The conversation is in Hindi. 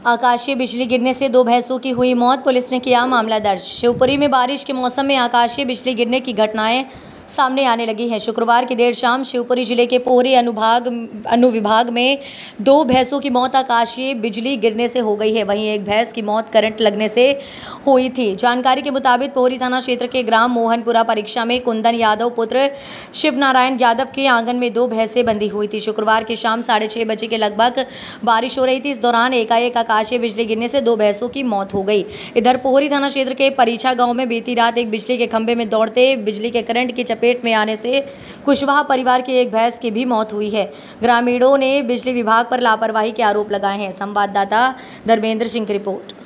आकाशीय बिजली गिरने से 2 भैंसों की हुई मौत, पुलिस ने किया मामला दर्ज। शिवपुरी में बारिश के मौसम में आकाशीय बिजली गिरने की घटनाएं सामने आने लगी है। शुक्रवार की देर शाम शिवपुरी जिले के पोहरी अनुविभाग में 2 भैंसों की मौत आकाशीय बिजली गिरने से हो गई है। वहीं एक भैंस की मौत करंट लगने से हुई थी। जानकारी के मुताबिक पोहरी थाना क्षेत्र के ग्राम मोहनपुरा परीक्षा में कुंदन यादव पुत्र शिव नारायण यादव के आंगन में 2 भैंसें बंधी हुई थी। शुक्रवार की शाम 6:30 बजे के लगभग बारिश हो रही थी। इस दौरान एकाएक आकाशीय बिजली गिरने से 2 भैंसों की मौत हो गई। इधर पोहरी थाना क्षेत्र के परीक्षा गांव में बीती रात एक बिजली के खंभे में दौड़ते बिजली के करंट की चपेट में आने से कुशवाहा परिवार की एक भैंस की भी मौत हुई है। ग्रामीणों ने बिजली विभाग पर लापरवाही के आरोप लगाए हैं। संवाददाता धर्मेंद्र सिंह की रिपोर्ट।